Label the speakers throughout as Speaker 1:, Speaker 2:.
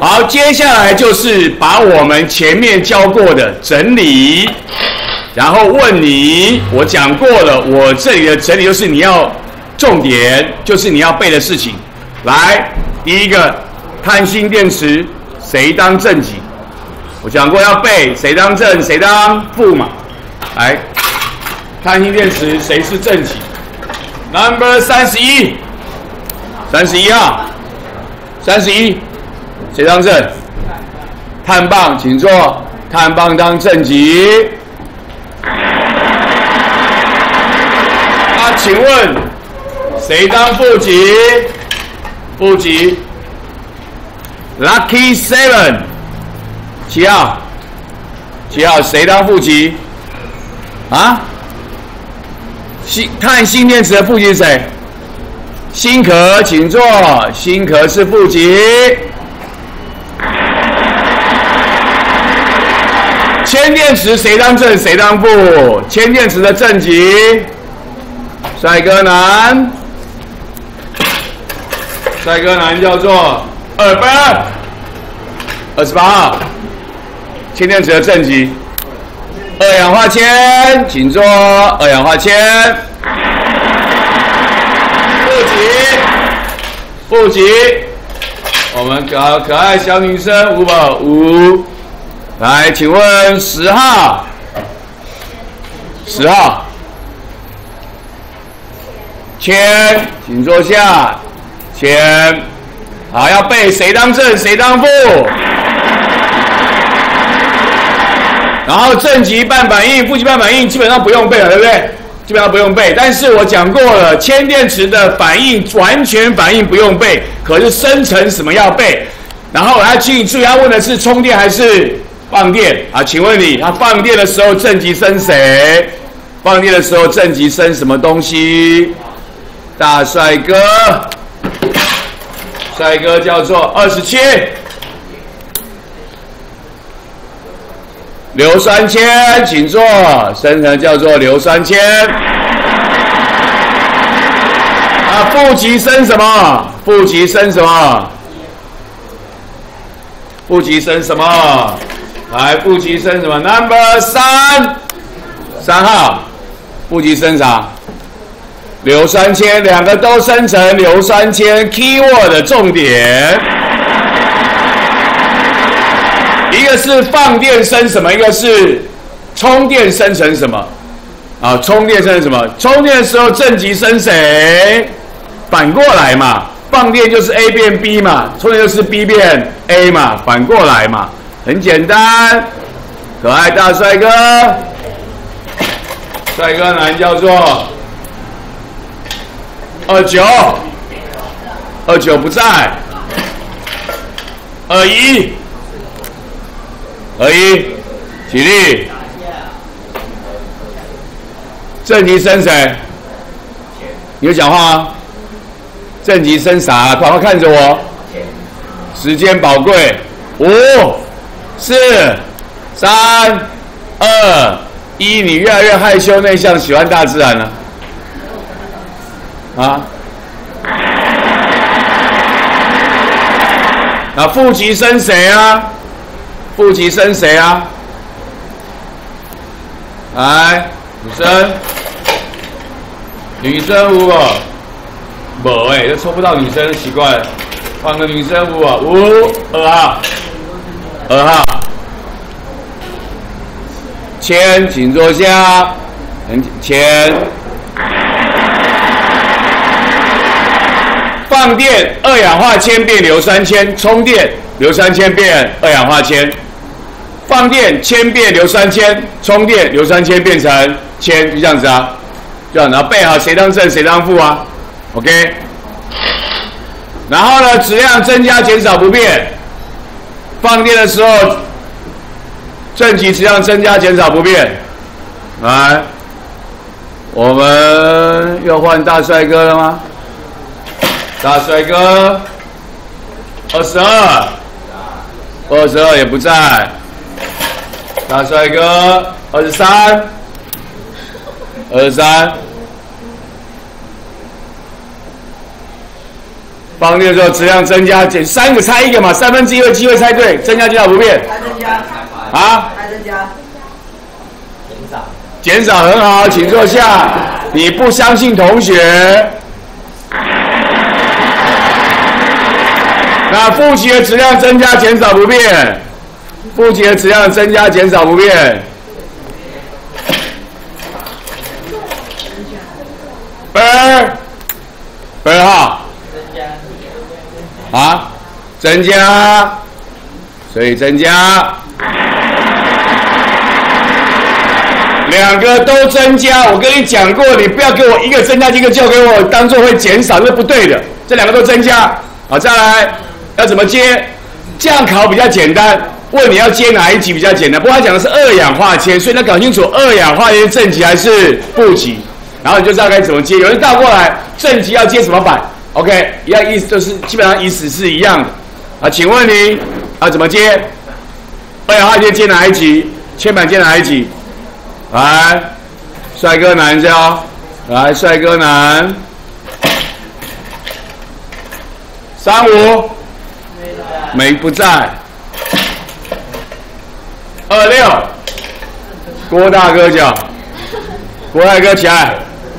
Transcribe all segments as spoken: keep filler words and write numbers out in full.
Speaker 1: 好，接下来就是把我们前面教过的整理，然后问你，我讲过了，我这里的整理就是你要重点，就是你要背的事情。来，第一个，碳性电池谁当正极？我讲过要背，谁当正，谁当负嘛。来，碳性电池谁是正极 ？Number 三十一，三十一号，三十一。谁当正？碳棒，请坐。碳棒当正极。啊，请问谁当负极？负极。Lucky Seven， 七号，七号谁当负极？啊？氢碳性电池的负极是谁？锌壳，请坐。锌壳是负极。铅电池谁当正谁当负？铅电池的正极，帅哥男，帅哥男叫做二分，二十八号，铅电池的正极，二氧化铅，请坐。二氧化铅，负极，负极，我们可可爱小女生五宝五。来，请问十号，十号，铅，请坐下，铅，好，要背谁当正谁当负，然后正极半反应、负极半反应基本上不用背了，对不对？基本上不用背，但是我讲过了，铅电池的反应完全反应不用背，可是生成什么要背。然后我要请你注意，他问的是充电还是放电啊？请问你，他放电的时候正极生谁？放电的时候正极生什么东西？大帅哥，帅哥叫做二十七，硫酸铅，请坐，生成叫做硫酸铅。啊，负极生什么？负极生什么？负极生什么？来，负极生什么 ？Number 三，三号，负极生啥？硫酸铅，两个都生成硫酸铅。Keyword 的重点，一个是放电生什么，一个是充电生成什么？啊，充电生成什么？充电的时候正极生谁？反过来嘛。放电就是 A 变 B 嘛，充电就是 B 变 A 嘛，反过来嘛，很简单。可爱大帅哥，帅哥男叫做二九，二九不在，二一，二一，起立。正极生谁？你有讲话吗？正极生啥？快快看着我，时间宝贵。五、四、三、二、一，你越来越害羞内向，喜欢大自然了。啊？那负极生谁啊？负极生谁啊？来，女生，女生五个。没哎、欸，这抽不到女生，奇怪了。换个女生五啊，五二号，二号，铅，请坐下。铅，放电，二氧化铅变硫酸铅，充电，硫酸铅变二氧化铅。放电，铅变硫酸铅，充电，硫酸铅变成铅，就这样子啊。这样，然后背好谁当正谁当负啊。OK， 然后呢，质量增加减少不变。放电的时候，正极质量增加减少不变。来，我们又换大帅哥了吗？大帅哥，二十二，二十二也不在。大帅哥，二十三，二十三。 放电的时候质量增加，减三个猜一个嘛，三分之一的机会猜对，增加减少不变。
Speaker 2: 还增加。
Speaker 1: 啊？
Speaker 2: 还增加。
Speaker 3: 减少。
Speaker 1: 减少很好，请坐下。你不相信同学？那负极的质量增加减少不变，负极的质量增加减少不变。分分号。啊，增加，所以增加。两个都增加，我跟你讲过，你不要给我一个增加，一个就给我当做会减少，这是不对的。这两个都增加，好，再来要怎么接？这样考比较简单，问你要接哪一级比较简单。不过他讲的是二氧化铅，所以你要搞清楚二氧化铅正极还是负极，然后你就知道该怎么接。有人倒过来，正极要接什么板 ？OK， 一样意思就是基本上意思是一样的。啊，请问你啊怎么接？二氧化铅接哪一级？铅板接哪一级？来，帅哥男教，来，帅哥男，三五，没不在，二六，郭大哥教，郭大哥起来，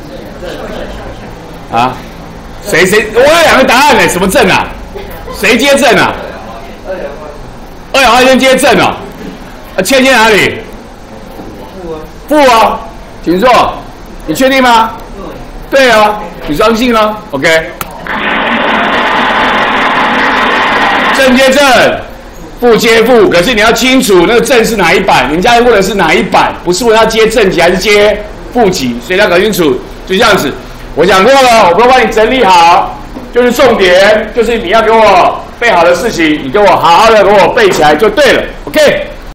Speaker 1: 啊，谁谁？我有两个答案呢，什么正啊？谁接正啊？二氧化铅接正哦，啊，铅接哪里？负啊，请坐。你确定吗？对啊，你相信吗 ？OK。正接正，负接负，可是你要清楚那个正是哪一板，人家问的是哪一板，不是问他接正极还是接负极，所以要搞清楚。就这样子，我讲过了，我不会帮你整理好，就是重点，就是你要给我背好的事情，你给我好好的给我背起来就对了 ，OK。